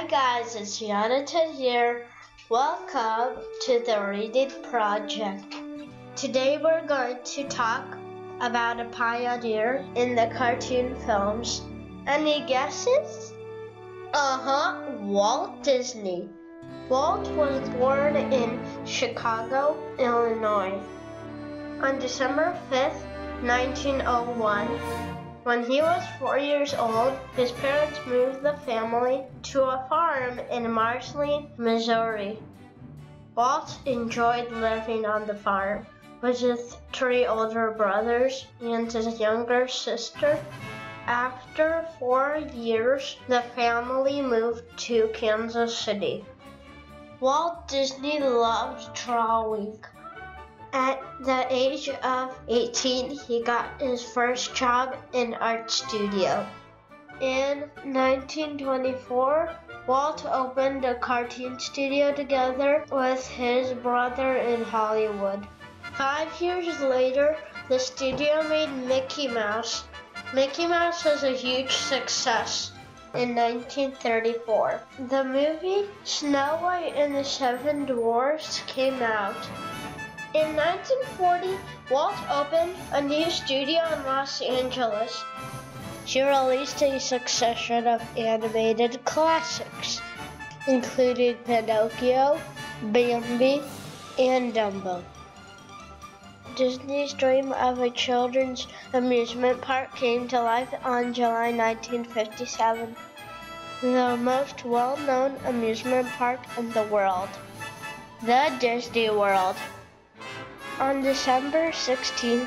guys, it's Jonathan here. Welcome to the Reading Project. Today we're going to talk about a pioneer in the cartoon films. Any guesses? Walt Disney. Walt was born in Chicago, Illinois on December 5th, 1901. When he was 4 years old, his parents moved the family to a farm in Marceline, Missouri. Walt enjoyed living on the farm with his 3 older brothers and his younger sister. After 4 years, the family moved to Kansas City. Walt Disney loved drawing. At the age of 18, he got his first job in an art studio. In 1924, Walt opened a cartoon studio together with his brother in Hollywood. 5 years later, the studio made Mickey Mouse. Mickey Mouse was a huge success. In 1934, the movie Snow White and the Seven Dwarfs came out. In 1940, Walt opened a new studio in Los Angeles. She released a succession of animated classics, including Pinocchio, Bambi, and Dumbo. Disney's dream of a children's amusement park came to life on July 1957. The most well-known amusement park in the world, the Disney World. On December 16,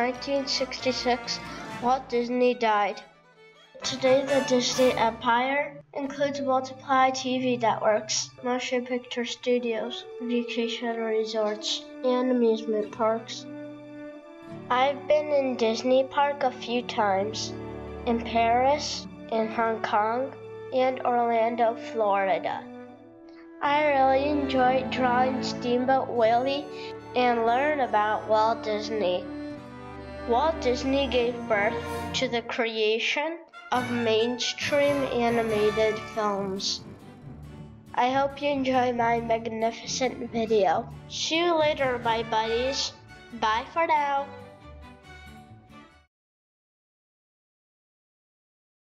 1966, Walt Disney died. Today, the Disney Empire includes multiple TV networks, motion picture studios, vacation resorts, and amusement parks. I've been in Disney Park a few times, in Paris, in Hong Kong, and Orlando, Florida. I really enjoyed drawing Steamboat Willie and learn about Walt Disney. Walt Disney gave birth to the creation of mainstream animated films. I hope you enjoy my magnificent video. See you later, my buddies. Bye for now.